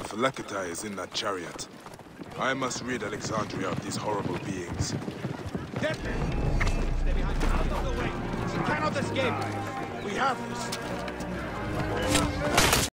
If Lekata is in that chariot, I must rid Alexandria of these horrible beings. Get them! Stay behind me. Out of the way. She cannot escape. We have this.